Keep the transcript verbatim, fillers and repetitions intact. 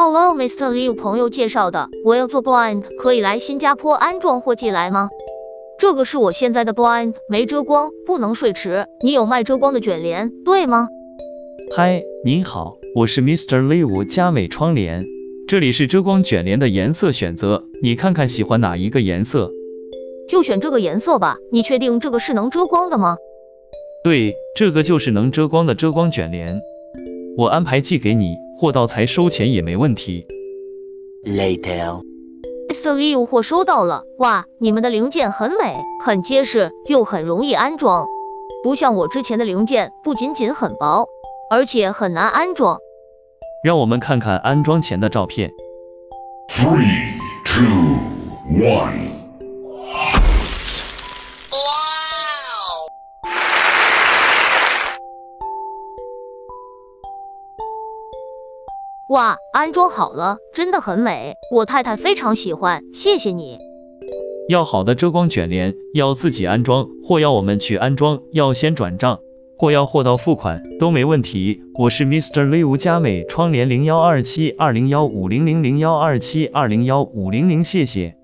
Hello，Mister Liu 朋友介绍的，我要做 blind， 可以来新加坡安装或寄来吗？这个是我现在的 blind， 没遮光，不能睡迟。你有卖遮光的卷帘，对吗？ 嗨，您好，我是 Mister Liu 佳美窗帘，这里是遮光卷帘的颜色选择，你看看喜欢哪一个颜色？ 就选这个颜色吧。你确定这个是能遮光的吗？ 对，这个就是能遮光的遮光卷帘，我安排寄给你，货到才收钱也没问题。 Later。Mister Liu 货收到了，哇，你们的零件很美，很结实，又很容易安装，不像我之前的零件，不仅仅很薄，而且很难安装。 让我们看看安装前的照片。 Three, two, one. 哇，安装好了，真的很美，我太太非常喜欢，谢谢你。 要好的遮光卷帘，要自己安装，或要我们去安装，要先转账，或要货到付款，都没问题。我是 Mister Liu 佳美窗帘零幺二七二零幺五零零零幺二七二零幺五零零，谢谢。